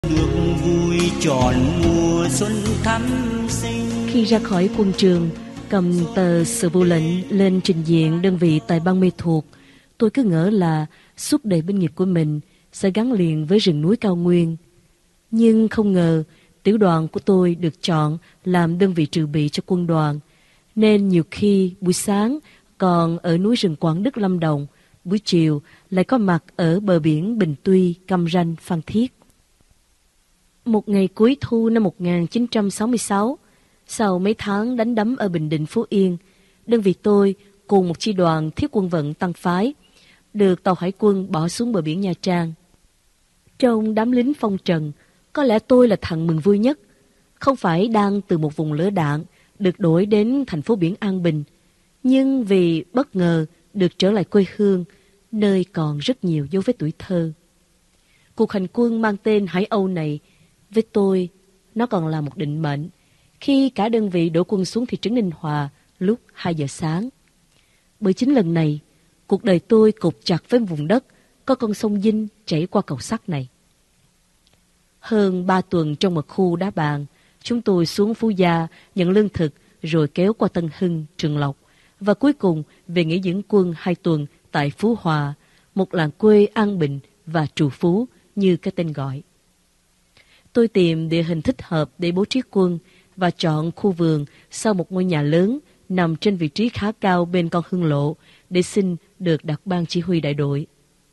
được vui trọn mùa xuân thắm sinh. Khi ra khỏi quân trường, cầm tờ sự vụ lệnh lên trình diện đơn vị tại bang mê thuộc, tôi cứ ngỡ là suốt đời binh nghiệp của mình sẽ gắn liền với rừng núi cao nguyên. Nhưng không ngờ tiểu đoàn của tôi được chọn làm đơn vị trừ bị cho quân đoàn, nên nhiều khi buổi sáng còn ở núi rừng Quảng Đức Lâm Đồng, buổi chiều lại có mặt ở bờ biển Bình Tuy, Cam Ranh, Phan Thiết. Một ngày cuối thu năm 1966, sau mấy tháng đánh đấm ở Bình Định, Phú Yên, đơn vị tôi cùng một chi đoàn thiết quân vận tăng phái được tàu hải quân bỏ xuống bờ biển Nha Trang. Trong đám lính phong trần, có lẽ tôi là thằng mừng vui nhất. Không phải đang từ một vùng lửa đạn được đổi đến thành phố biển An Bình, nhưng vì bất ngờ được trở lại quê hương, nơi còn rất nhiều dấu vết tuổi thơ. Cuộc hành quân mang tên Hải Âu này, với tôi, nó còn là một định mệnh, khi cả đơn vị đổ quân xuống thị trấn Ninh Hòa lúc 2 giờ sáng. Bởi chính lần này, cuộc đời tôi cột chặt với vùng đất có con sông Vinh chảy qua cầu sắt này. Hơn 3 tuần trong một khu đá bàn, chúng tôi xuống Phú Gia nhận lương thực, rồi kéo qua Tân Hưng, Trường Lộc, và cuối cùng về nghỉ dưỡng quân 2 tuần tại Phú Hòa, một làng quê an bình và trù phú như cái tên gọi. Tôi tìm địa hình thích hợp để bố trí quân và chọn khu vườn sau một ngôi nhà lớn nằm trên vị trí khá cao bên con Hương Lộ để xin được đặt ban chỉ huy đại đội.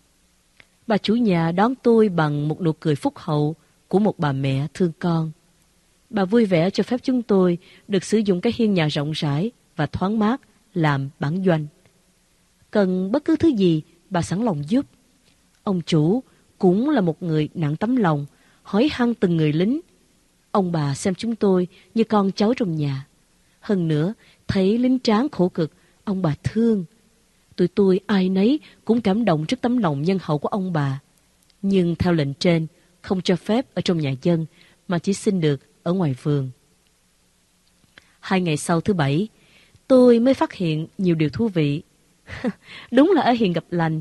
Bà chủ nhà đón tôi bằng một nụ cười phúc hậu của một bà mẹ thương con. Bà vui vẻ cho phép chúng tôi được sử dụng cái hiên nhà rộng rãi và thoáng mát làm bản doanh. Cần bất cứ thứ gì, bà sẵn lòng giúp. Ông chủ cũng là một người nặng tấm lòng, hỏi han từng người lính. Ông bà xem chúng tôi như con cháu trong nhà. Hơn nữa, thấy lính tráng khổ cực, ông bà thương. Tụi tôi ai nấy cũng cảm động trước tấm lòng nhân hậu của ông bà. Nhưng theo lệnh trên, không cho phép ở trong nhà dân, mà chỉ xin được ở ngoài vườn. 2 ngày sau thứ Bảy, tôi mới phát hiện nhiều điều thú vị. Đúng là ở Hiền gặp lành.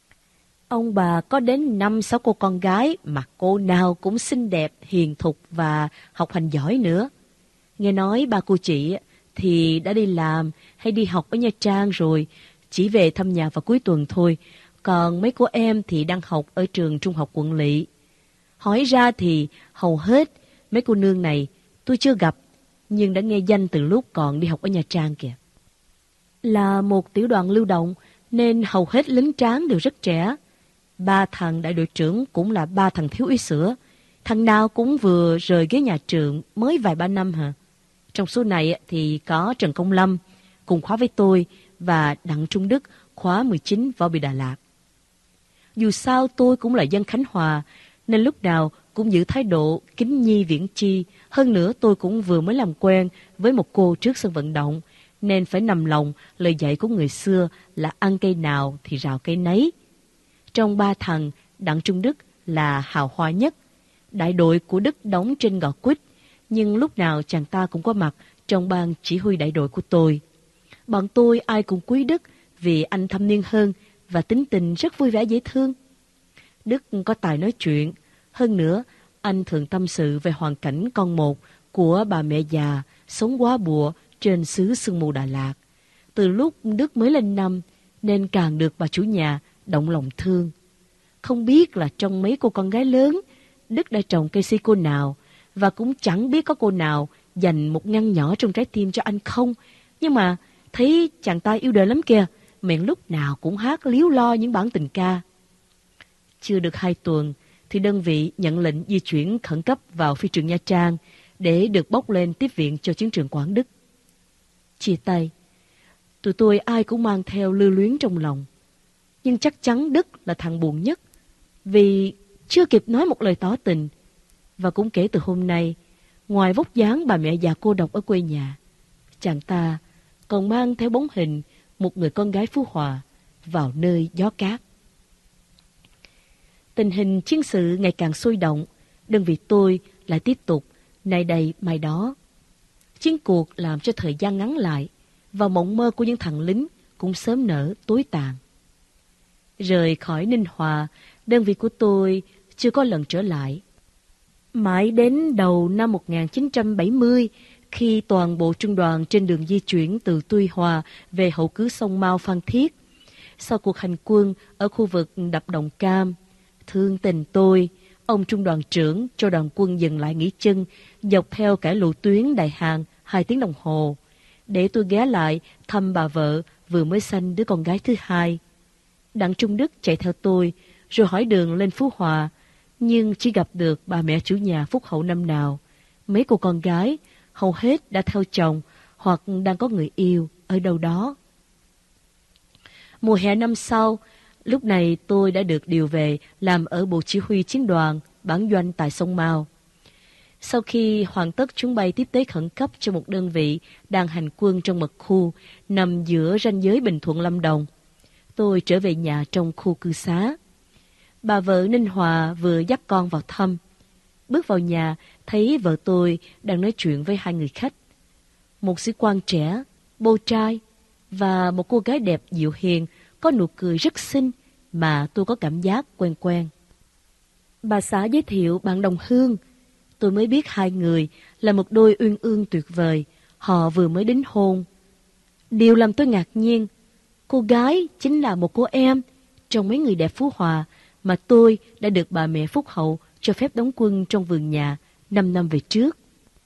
Ông bà có đến 5-6 cô con gái mà cô nào cũng xinh đẹp, hiền thục và học hành giỏi nữa. Nghe nói ba cô chị thì đã đi làm hay đi học ở Nha Trang rồi, chỉ về thăm nhà vào cuối tuần thôi. Còn mấy cô em thì đang học ở trường trung học Quận Lỵ. Hỏi ra thì hầu hết mấy cô nương này tôi chưa gặp, nhưng đã nghe danh từ lúc còn đi học ở Nha Trang kìa. Là một tiểu đoàn lưu động nên hầu hết lính tráng đều rất trẻ. 3 thằng đại đội trưởng cũng là 3 thằng thiếu úy sữa. Thằng nào cũng vừa rời ghế nhà trường mới vài ba năm hả. Trong số này thì có Trần Công Lâm cùng khóa với tôi và Đặng Trung Đức khóa 19 Võ Bị Đà Lạt. Dù sao tôi cũng là dân Khánh Hòa nên lúc nào cũng giữ thái độ kính nhi viễn chi. Hơn nữa tôi cũng vừa mới làm quen với một cô trước sân vận động, nên phải nằm lòng lời dạy của người xưa là ăn cây nào thì rào cây nấy. Trong 3 thằng, Đặng Trung Đức là hào hoa nhất. Đại đội của Đức đóng trên Gò Quýt, nhưng lúc nào chàng ta cũng có mặt trong ban chỉ huy đại đội của tôi. Bọn tôi ai cũng quý Đức vì anh thâm niên hơn và tính tình rất vui vẻ dễ thương. Đức có tài nói chuyện. Hơn nữa, anh thường tâm sự về hoàn cảnh con một của bà mẹ già sống quá bụa trên xứ sương mù Đà Lạt. Từ lúc Đức mới lên năm nên càng được bà chủ nhà động lòng thương. Không biết là trong mấy cô con gái lớn, Đức đã trồng cây si cô nào, và cũng chẳng biết có cô nào dành một ngăn nhỏ trong trái tim cho anh không. Nhưng mà thấy chàng ta yêu đời lắm kìa, miệng lúc nào cũng hát líu lo những bản tình ca. Chưa được 2 tuần thì đơn vị nhận lệnh di chuyển khẩn cấp vào phi trường Nha Trang để được bốc lên tiếp viện cho chiến trường Quảng Đức. Chia tay, tụi tôi ai cũng mang theo lưu luyến trong lòng. Nhưng chắc chắn Đức là thằng buồn nhất, vì chưa kịp nói một lời tỏ tình. Và cũng kể từ hôm nay, ngoài vóc dáng bà mẹ già cô độc ở quê nhà, chàng ta còn mang theo bóng hình một người con gái Phú Hòa vào nơi gió cát. Tình hình chiến sự ngày càng sôi động, đơn vị tôi lại tiếp tục nay đây mai đó. Chiến cuộc làm cho thời gian ngắn lại, và mộng mơ của những thằng lính cũng sớm nở tối tàn. Rời khỏi Ninh Hòa, đơn vị của tôi chưa có lần trở lại. Mãi đến đầu năm 1970, khi toàn bộ trung đoàn trên đường di chuyển từ Tuy Hòa về hậu cứ sông Mao Phan Thiết, sau cuộc hành quân ở khu vực đập Đồng Cam, thương tình tôi, ông trung đoàn trưởng cho đoàn quân dừng lại nghỉ chân dọc theo cả lộ tuyến Đại Hàn 2 tiếng đồng hồ, để tôi ghé lại thăm bà vợ vừa mới sanh đứa con gái thứ hai. Đặng Trung Đức chạy theo tôi, rồi hỏi đường lên Phú Hòa, nhưng chỉ gặp được bà mẹ chủ nhà phúc hậu năm nào. Mấy cô con gái hầu hết đã theo chồng hoặc đang có người yêu ở đâu đó. Mùa hè năm sau, lúc này tôi đã được điều về làm ở Bộ Chỉ huy Chiến đoàn, bản doanh tại sông Mao. Sau khi hoàn tất chuyến bay tiếp tế khẩn cấp cho một đơn vị đang hành quân trong mật khu nằm giữa ranh giới Bình Thuận Lâm Đồng, tôi trở về nhà trong khu cư xá. Bà vợ Ninh Hòa vừa dắt con vào thăm. Bước vào nhà, thấy vợ tôi đang nói chuyện với 2 người khách. Một sĩ quan trẻ, bô trai, và một cô gái đẹp dịu hiền, có nụ cười rất xinh mà tôi có cảm giác quen quen. Bà xã giới thiệu bạn đồng hương. Tôi mới biết 2 người là một đôi uyên ương tuyệt vời. Họ vừa mới đính hôn. Điều làm tôi ngạc nhiên, cô gái chính là một cô em trong mấy người đẹp Phú Hòa mà tôi đã được bà mẹ phúc hậu cho phép đóng quân trong vườn nhà 5 năm về trước.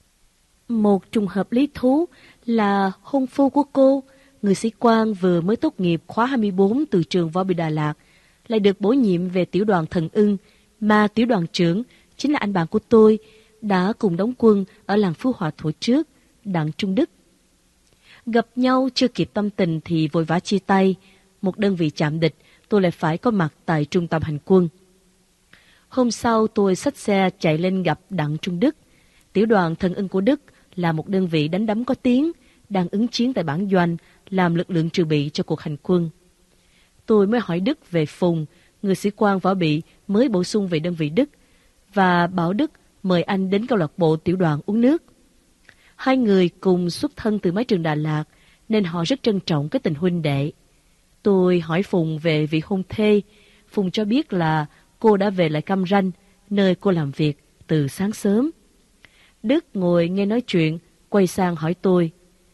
Một trùng hợp lý thú là hôn phu của cô, người sĩ quan vừa mới tốt nghiệp khóa 24 từ trường Võ Bị Đà Lạt, lại được bổ nhiệm về tiểu đoàn Thần Ưng, mà tiểu đoàn trưởng chính là anh bạn của tôi, đã cùng đóng quân ở làng Phú Hòa thuở trước, Đặng Trung Đức. Gặp nhau chưa kịp tâm tình thì vội vã chia tay. Một đơn vị chạm địch, tôi lại phải có mặt tại trung tâm hành quân. Hôm sau tôi xách xe chạy lên gặp Đặng Trung Đức. Tiểu đoàn Thần Ưng của Đức là một đơn vị đánh đấm có tiếng, đang ứng chiến tại bản doanh, làm lực lượng trừ bị cho cuộc hành quân. Tôi mới hỏi Đức về Phùng, người sĩ quan võ bị mới bổ sung về đơn vị Đức, và bảo Đức mời anh đến câu lạc bộ tiểu đoàn uống nước. 2 người cùng xuất thân từ mái trường Đà Lạt, nên họ rất trân trọng cái tình huynh đệ. Tôi hỏi Phùng về vị hôn thê. Phùng cho biết là cô đã về lại Cam Ranh, nơi cô làm việc từ sáng sớm. Đức ngồi nghe nói chuyện, quay sang hỏi tôi,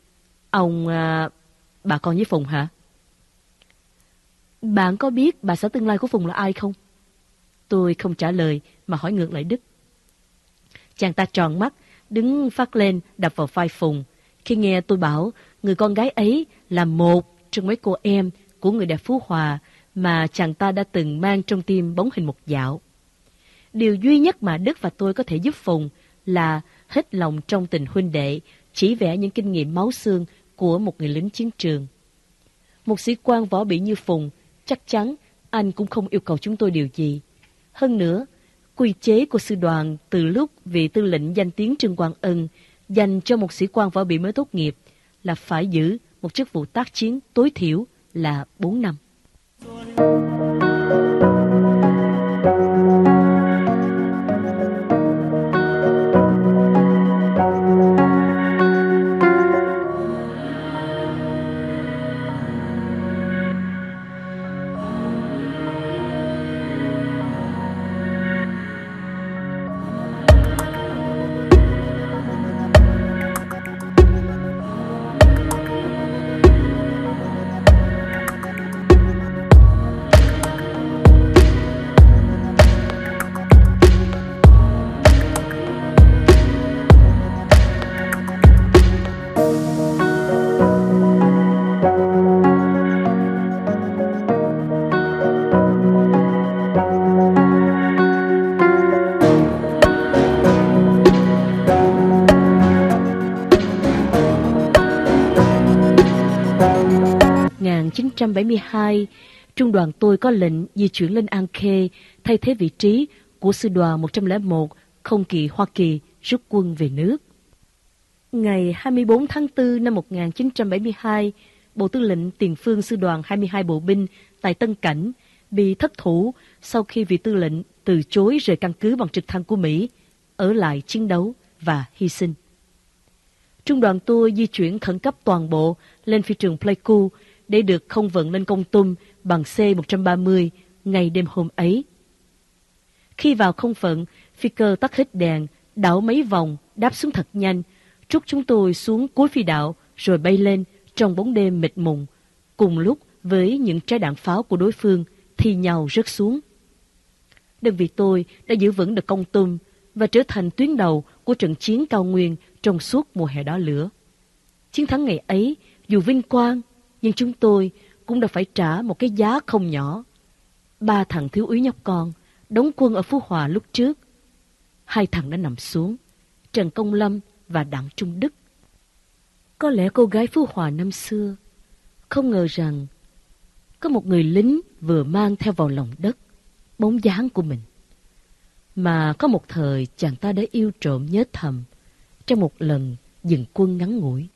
bà con với Phùng hả? Bạn có biết bà xã tương lai của Phùng là ai không? Tôi không trả lời mà hỏi ngược lại Đức. Chàng ta tròn mắt, đứng phát lên đập vào vai Phùng khi nghe tôi bảo người con gái ấy là một trong mấy cô em của người đẹp Phú Hòa mà chàng ta đã từng mang trong tim bóng hình một dạo. Điều duy nhất mà Đức và tôi có thể giúp Phùng là hết lòng trong tình huynh đệ, chỉ vẽ những kinh nghiệm máu xương của một người lính chiến trường. Một sĩ quan võ bị như Phùng, chắc chắn anh cũng không yêu cầu chúng tôi điều gì. Hơn nữa, quy chế của sư đoàn từ lúc vị tư lệnh danh tiếng Trương Quang Ân dành cho một sĩ quan võ bị mới tốt nghiệp là phải giữ một chức vụ tác chiến tối thiểu là 4 năm. Năm 1972, trung đoàn tôi có lệnh di chuyển lên An Khê thay thế vị trí của sư đoàn 101 không kỳ Hoa Kỳ rút quân về nước. Ngày 24 tháng 4 năm 1972, Bộ Tư lệnh Tiền phương sư đoàn 22 bộ binh tại Tân Cảnh bị thất thủ sau khi vị tư lệnh từ chối rời căn cứ bằng trực thăng của Mỹ, ở lại chiến đấu và hy sinh. Trung đoàn tôi di chuyển khẩn cấp toàn bộ lên phi trường Pleiku để được không vận lên Kon Tum bằng C-130 ngày đêm hôm ấy. Khi vào không phận, phi cơ tắt hết đèn, đảo mấy vòng, đáp xuống thật nhanh, trút chúng tôi xuống cuối phi đạo rồi bay lên trong bóng đêm mịt mùng, cùng lúc với những trái đạn pháo của đối phương thi nhau rớt xuống. Đơn vị tôi đã giữ vững được Kon Tum và trở thành tuyến đầu của trận chiến cao nguyên trong suốt mùa hè đỏ lửa. Chiến thắng ngày ấy dù vinh quang, nhưng chúng tôi cũng đã phải trả một cái giá không nhỏ. 3 thằng thiếu úy nhóc con đóng quân ở Phú Hòa lúc trước. 2 thằng đã nằm xuống, Trần Công Lâm và Đặng Trung Đức. Có lẽ cô gái Phú Hòa năm xưa không ngờ rằng có một người lính vừa mang theo vào lòng đất bóng dáng của mình, mà có một thời chàng ta đã yêu trộm nhớ thầm trong một lần dừng quân ngắn ngủi.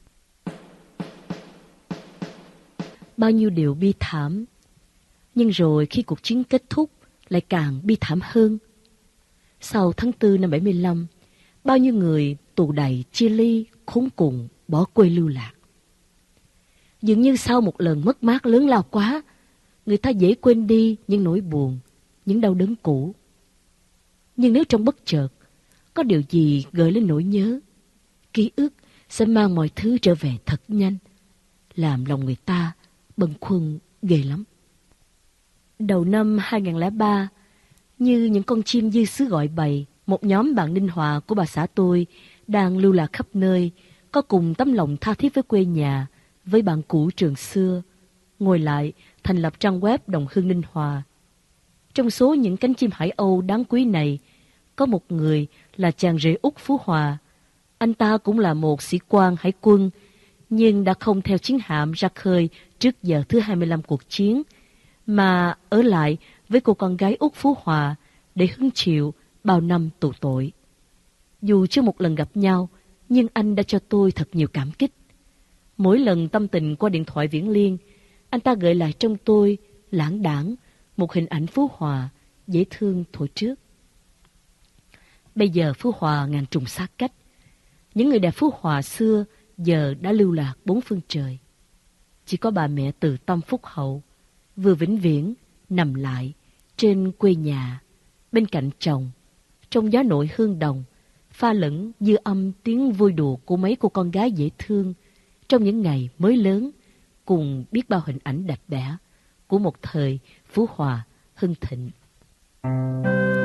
Bao nhiêu điều bi thảm, nhưng rồi khi cuộc chiến kết thúc lại càng bi thảm hơn. Sau tháng 4 năm 75, bao nhiêu người tù đầy chia ly, khốn cùng, bỏ quê lưu lạc. Dường như sau một lần mất mát lớn lao quá, người ta dễ quên đi những nỗi buồn, những đau đớn cũ. Nhưng nếu trong bất chợt có điều gì gợi lên nỗi nhớ, ký ức sẽ mang mọi thứ trở về thật nhanh, làm lòng người ta bâng khuâng ghê lắm. Đầu năm 2003, như những con chim dư xứ gọi bầy, một nhóm bạn Ninh Hòa của bà xã tôi đang lưu lạc khắp nơi, có cùng tấm lòng tha thiết với quê nhà, với bạn cũ trường xưa, ngồi lại thành lập trang web Đồng Hương Ninh Hòa. Trong số những cánh chim Hải Âu đáng quý này, có một người là chàng rể Úc Phú Hòa. Anh ta cũng là một sĩ quan hải quân, nhưng đã không theo chiến hạm ra khơi trước giờ thứ 25 cuộc chiến, mà ở lại với cô con gái Úc Phú Hòa để hứng chịu bao năm tù tội. Dù chưa một lần gặp nhau, nhưng anh đã cho tôi thật nhiều cảm kích. Mỗi lần tâm tình qua điện thoại viễn liên, anh ta gợi lại trong tôi lãng đãng một hình ảnh Phú Hòa dễ thương thuở trước. Bây giờ Phú Hòa ngàn trùng xa cách. Những người đẹp Phú Hòa xưa giờ đã lưu lạc bốn phương trời. Chỉ có bà mẹ từ tâm phúc hậu, vừa vĩnh viễn nằm lại trên quê nhà, bên cạnh chồng, trong gió nội hương đồng, pha lẫn dư âm tiếng vui đùa của mấy cô con gái dễ thương trong những ngày mới lớn, cùng biết bao hình ảnh đẹp đẽ của một thời Phú Hòa hưng thịnh.